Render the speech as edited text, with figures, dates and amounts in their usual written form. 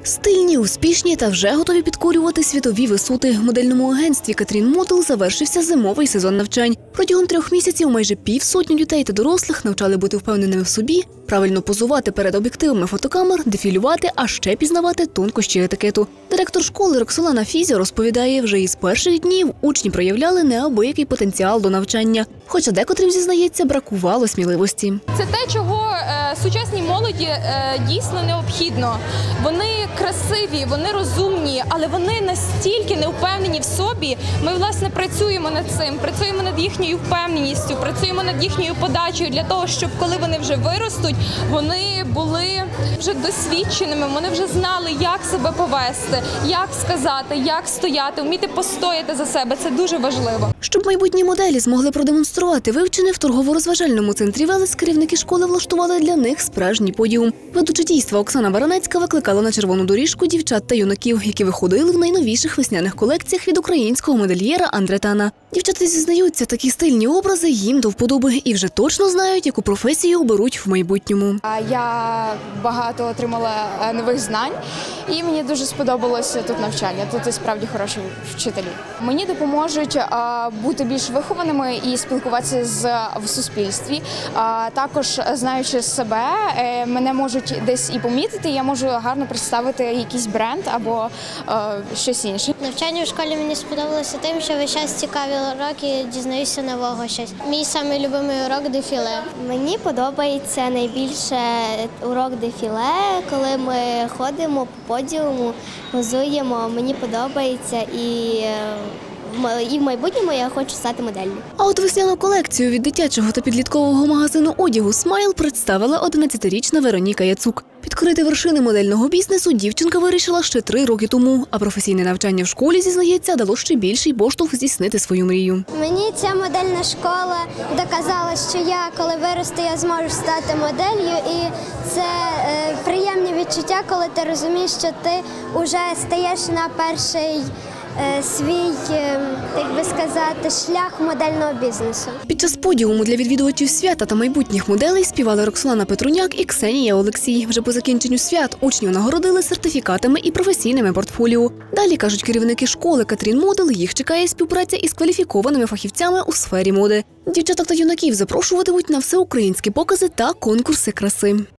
Стильні, успішні та вже готові підкорювати світові висоти. В модельному агентстві Катрін Мотл завершився зимовий сезон навчань. Протягом 3 місяців майже півсотні дітей та дорослих навчали бути впевненими в собі, правильно позувати перед об'єктивами фотокамер, дефілювати, а ще пізнавати тонкощі етикету. Директор школи Роксолана Фізіо розповідає, вже із перших днів учні проявляли неабиякий потенціал до навчання. Хоча декотрим, зізнається, бракувало сміливості. Це те, чого сучасній молоді дійсно необхідно. Вони красиві, вони розумні, але вони настільки невпевнені в собі. Ми, власне, працюємо над цим, працюємо над їхньою впевненістю, працюємо над їхньою подачею для того, щоб коли вони вже виростуть, вони були вже досвідченими, вони вже знали, як себе повести, як сказати, як стояти, вміти постояти за себе. Це дуже важливо. Щоб майбутні моделі змогли продемонструвати вивчене в торгово-розважальному центрі «Велес», керівники школи влаштували для них справжній подіум. Ведуча дійства Оксана Баранецька викликала на червону доріжку дівчат та юнаків, які виходили в найновіших весняних колекціях від українського модельєра Андре Тана. Дівчата зізнаються, такі стильні образи їм до вподоби і вже точно знають, яку професію оберуть в майбутньому. Я багато отримала нових знань і мені дуже сподобалося тут навчання. Тут і справді хороші вчителі. Мені допоможуть бути більш вихованими і спілкуватися в суспільстві. Також, знаючи себе, мене можуть десь і помітити, я можу гарно представити якийсь бренд або щось інше. Навчання в школі мені сподобалося тим, що весь час цікаві уроки, дізнаюся нового щось. Мій самий любимий урок – дефіле. Мені подобається найбільше урок дефіле, коли ми ходимо по подіуму, позуємо. Мені подобається і в майбутньому я хочу стати моделлю. А от весняну колекцію від дитячого та підліткового магазину одягу «Смайл» представила 11-річна Вероніка Яцук. Підкорити вершини модельного бізнесу дівчинка вирішила ще 3 роки тому, а професійне навчання в школі, зізнається, дало ще більший поштовх здійснити свою мрію. Мені ця модельна школа доказала, що я, коли виросту, я зможу стати моделлю, і це приємні відчуття, коли ти розумієш, що ти вже стаєш на перший свій, як би сказати, шлях модельного бізнесу. Під час подіуму для відвідувачів свята та майбутніх моделей співали Роксолана Петруняк і Ксенія Олексій. Вже по закінченню свят учнів нагородили сертифікатами і професійними портфоліо. Далі, кажуть керівники школи Катрін Мотл, їх чекає співпраця із кваліфікованими фахівцями у сфері моди. Дівчаток та юнаків запрошуватимуть на всеукраїнські покази та конкурси краси.